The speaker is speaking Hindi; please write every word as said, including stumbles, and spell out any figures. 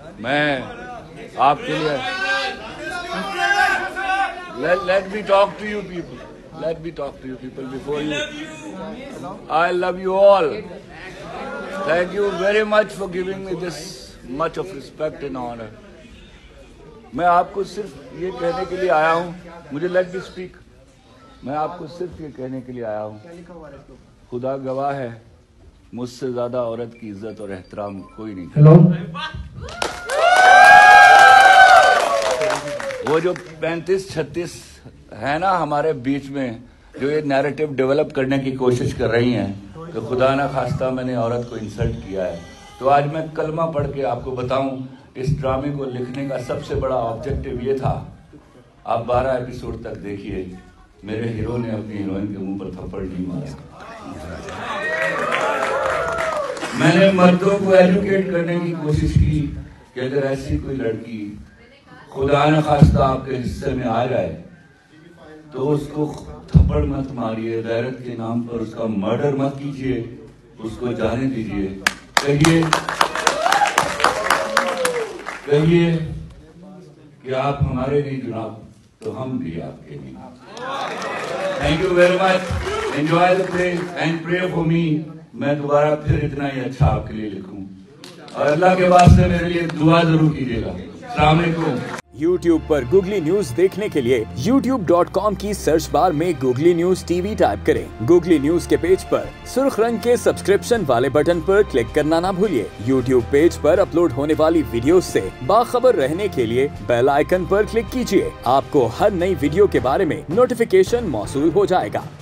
मैं आपके लिए let let me talk to you people. Let me talk to you people before you. I love you all. Thank you very much for giving me this much of respect and honor. मैं आपको सिर्फ ये कहने के लिए आया हूँ, मुझे let me speak. मैं आपको सिर्फ ये कहने के लिए आया हूँ, खुदा गवाह है, मुझसे ज्यादा औरत की इज्जत और एहतराम कोई नहीं। हेलो, वो जो पैंतीस छत्तीस है ना हमारे बीच में, जो ये नैरेटिव डेवलप करने की कोशिश कर रही हैं कि खुदा ना खास्ता मैंने औरत को इंसल्ट किया है, तो आज मैं कलमा पढ़ के आपको बताऊं, इस ड्रामे को लिखने का सबसे बड़ा ऑब्जेक्टिव ये था। आप बारह एपिसोड तक देखिए, मेरे हीरो ने अपनी हीरोइन के मुंह पर थप्पड़ नहीं मारा। मैंने मर्दों को एजुकेट करने की कोशिश की कि अगर ऐसी कोई लड़की खुदा न खास्ता आपके हिस्से में आ जाए तो उसको थप्पड़ मत मारिए, गैरत के नाम पर उसका मर्डर मत कीजिए, उसको जाने दीजिए। कहिए कहिए कि आप हमारे नहीं जनाब, तो हम भी आपके नहीं। Thank you very much, enjoy the play and pray for me. मैं दोबारा फिर इतना ही अच्छा आपके लिए लिखूं, और अल्लाह के वास्ते मेरे लिए दुआ जरूर कीजिएगा। अस्सलाम वालेकुम। यूट्यूब पर गूगली न्यूज देखने के लिए यूट्यूब डॉट कॉम की सर्च बार में गूगली न्यूज टीवी टाइप करें। गूगली न्यूज के पेज पर सुर्ख रंग के सब्सक्रिप्शन वाले बटन पर क्लिक करना ना भूलिए। यूट्यूब पेज पर अपलोड होने वाली वीडियोस से बाखबर रहने के लिए बेल आइकन पर क्लिक कीजिए। आपको हर नई वीडियो के बारे में नोटिफिकेशन मौसूल हो जाएगा।